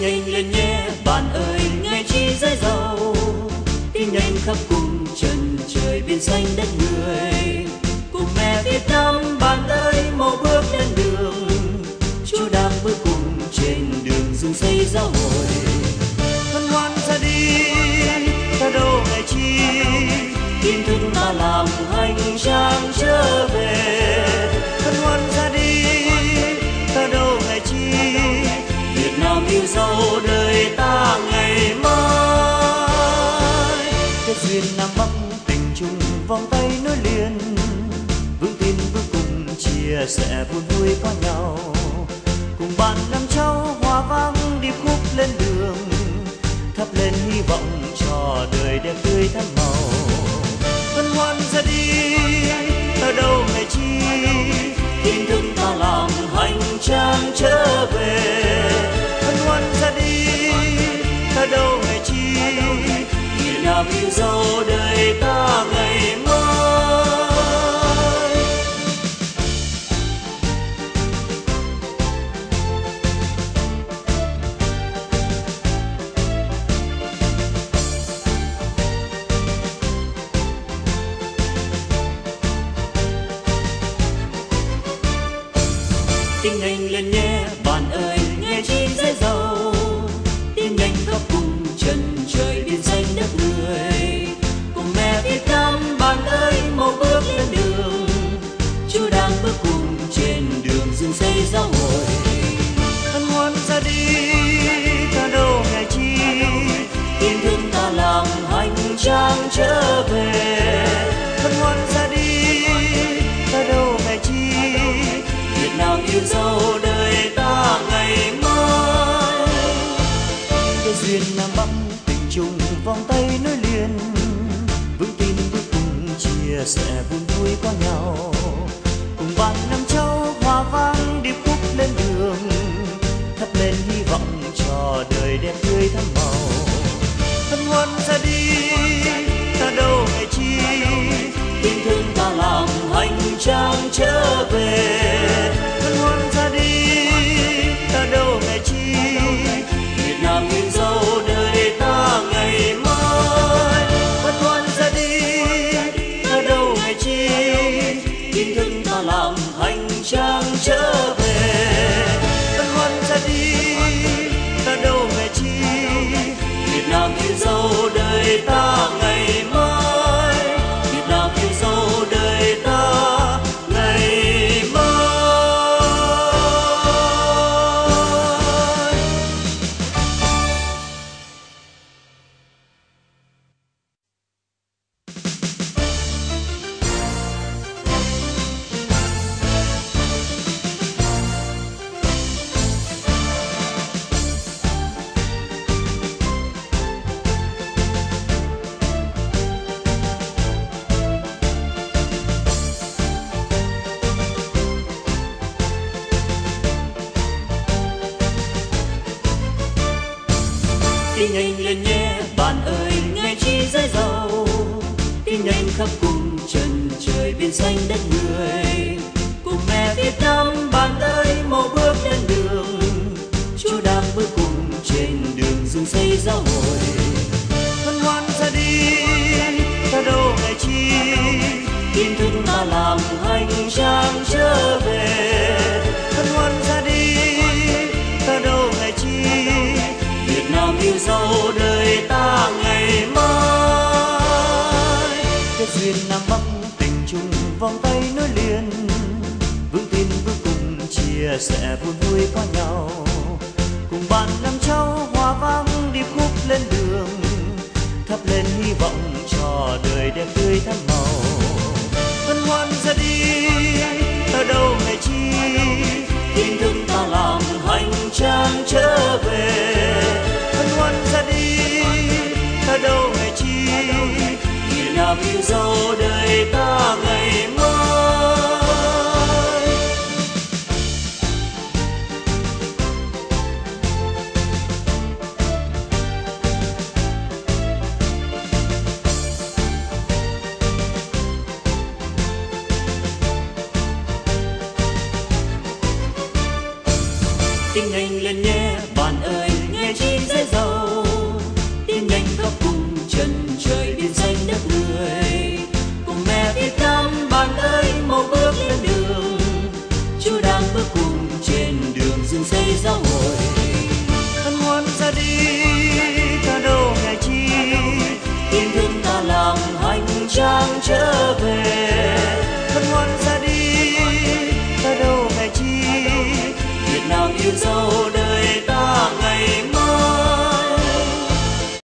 Tiếng Anh lên nhé bạn ơi, nghe chi dễ giàu. Tiếng Anh khắp cùng chân trời biển xanh đất người. Cùng mẹ Việt Nam bạn ơi, mau bước lên đường. Chúa đang bước cùng trên đường rừng xây giáo hội. Hân hoan ra đi, ta đâu ngày chi, tin thức ta làm hành trang trở về. Hân hoan ra đi, ta đâu ngày chi, Việt Nam yêu dấu đời ta ngày mai. Kết duyên Nam Bắc tình chung vòng tay nối liền, vững tin bước cùng chia sẻ buồn vui có nhau. Cùng bạn năm cháu hòa vang điệp khúc lên đường, thắp lên hy vọng cho đời đẹp tươi thắm màu. Hân hoan ra đi, ở đâu ngày chi, tin thức ta làm hành trang trở về. Hân hoan ra đi, ở đâu ngày chi, Việt Nam yêu dấu đời ta ngày mai. Tiếng Anh lên nhé bạn ơi, nghe chi dễ giàu. Tiếng Anh khắp cùng chân trời biển xanh đất người. Cùng mẹ Việt Nam bạn ơi, mau bước lên đường. Chúa đang bước cùng trên đường rừng xây giáo hội. Hân hoan ra đi, ta đâu ngày chi, tin thức ta làm hành trang trở về. Hân hoan ra đi, ta đâu ngày chi, Việt Nam yêu dấu đời ta ngày mai. Cái duyên Nam Bắc tình chung vòng tay nối liền, vững tin bước cùng chia sẻ buồn vui có nhau. Cùng bạn năm cháu hòa vang điệp khúc lên đường, thắp lên hy vọng cho đời đẹp tươi thắm màu. Hân hoan ra đi, ta đâu ngày chi, tin thương ta làm hành trang trở về. Hân hoan ra đi, ta đâu ngày chi, Việt Nam yêu dấu đời ta ngày mai. Hân hoan ra đi, ta đâu ngày chi, tin thương ta làm hành trang trở về. Hân hoan ra đi, ta đâu ngày chi, Việt Nam yêu dấu đời ta ngày mai. Việt Nam yêu dấu đời ta ngày mai. Tiếng Anh lên nhé bạn ơi, nghe chi dễ giàu. Tiếng Anh khắp cùng chân trời biển xanh đất người. Cùng mẹ Việt Nam bạn ơi, mau bước lên đường. Chúa đang bước cùng trên đường rừng xây giáo hội. Hân hoan ra đi, ta đâu ngày chi, tin thức ta làm hành trang trở về. Hân hoan ra đi, ta đâu ngày chi, Việt Nam yêu dấu đời ta ngày mai. Kết duyên Nam Bắc tình chung vòng tay nối liền, vững tin bước cùng chia sẻ buồn vui có nhau. Cùng bạn năm cháu hòa vang điệp khúc lên đường, thắp lên hy vọng cho đời đẹp tươi thắm màu. Hân hoan ra đi, ở đâu ngày chi, tin thức ta làm hành trang trở về. Hân hoan ra đi, ở đâu ngày chi, Việt Nam yêu dấu đời